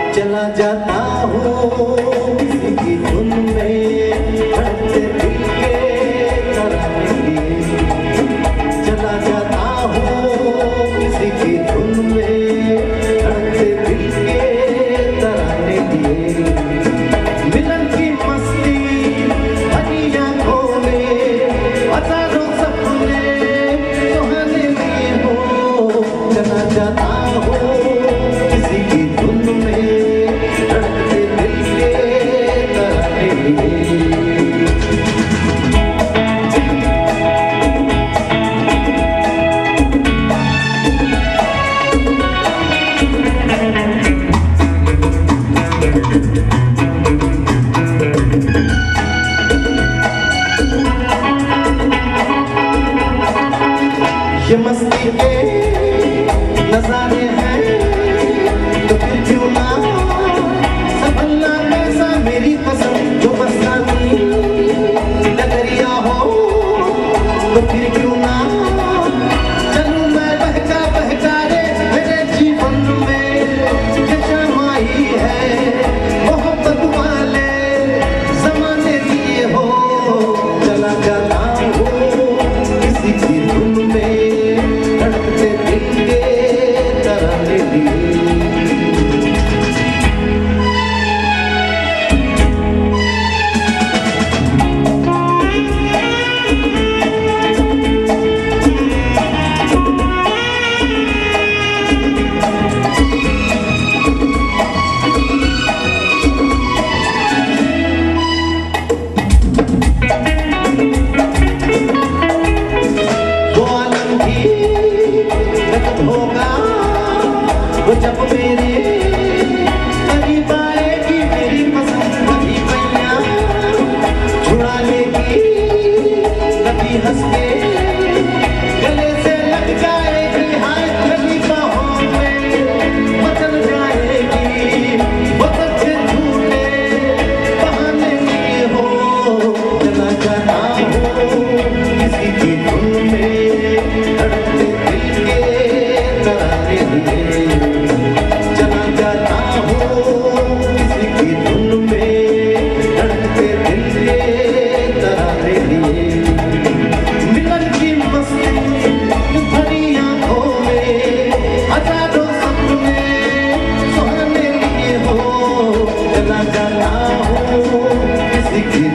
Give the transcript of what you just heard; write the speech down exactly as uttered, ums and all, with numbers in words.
चला जाता हूँ किसी की धुन में, धड़कते दिल के तराने लिए। चला जाता हूँ किसी की धुन में, धड़कते दिल के तराने लिए। मिलन की मस्ती भरी आँखों में, हजारों सपने सुहाने लिए हो। चला जाता हूँ किसी की धुन में, धड़कते दिल के तराने लिए। ये मस्ती के नजारे हैं तो फिर क्यों ना संभलना ऐसा मेरी पसंद जो बरसाती नगरिया हो। तो फिर क्यों ना चलूं मैं बहका बहका रे मेरे जीवन में। ये शाम आई है मोहब्बत वाले ज़माने लिए हो। चला जाता हूँ किसी की धुन में, धड़कते दिल के तराने लिए। वो आलम भी खत्म होगा वो जब मेरे करीब आएगी मेरी पसंद। कभी मैया छुड़ा लेगी, कभी हंस के गले से लग जाएगी। हाय गली बाहों में मचल जाएगी वो सच्चे झूठे बहाने लिए हो। चला जाता हूँ किसी की धुन में, धड़कते दिल के तराने लिए। चला जाता हूँ किसी की धुन में, धड़कते दिल के तराने लिए। मिलन की मस्ती भरी आँखों में, हजारों सपने सुहाने लिए हो। चला जाता हूँ किसी की